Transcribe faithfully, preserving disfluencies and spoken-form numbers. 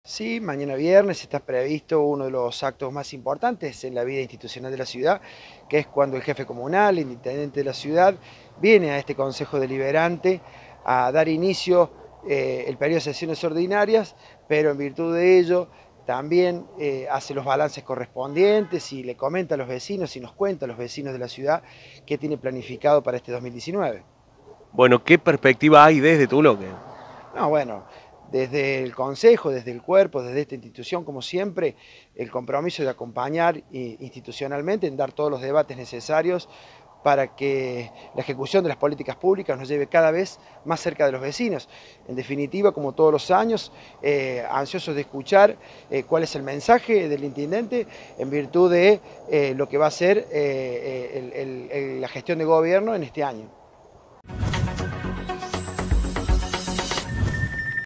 Sí, mañana viernes está previsto uno de los actos más importantes en la vida institucional de la ciudad, que es cuando el jefe comunal, el intendente de la ciudad, viene a este Consejo Deliberante a dar inicio eh, el periodo de sesiones ordinarias, pero en virtud de ello también eh, hace los balances correspondientes y le comenta a los vecinos y nos cuenta a los vecinos de la ciudad qué tiene planificado para este dos mil diecinueve. Bueno, ¿qué perspectiva hay desde tu bloque? No, bueno, desde el Consejo, desde el cuerpo, desde esta institución, como siempre, el compromiso de acompañar institucionalmente en dar todos los debates necesarios para que la ejecución de las políticas públicas nos lleve cada vez más cerca de los vecinos. En definitiva, como todos los años, eh, ansiosos de escuchar eh, cuál es el mensaje del intendente en virtud de eh, lo que va a ser eh, el, el, el, la gestión de gobierno en este año.